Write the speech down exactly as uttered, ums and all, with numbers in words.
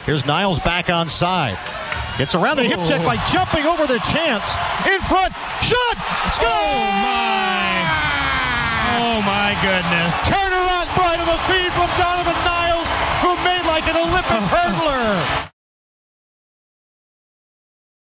Here's Niles back on side. Gets around the hip check by jumping over the chance. In front, shot, score! Oh my! Oh my goodness! Turner Ottenbreit on the feed from Donovan Niles.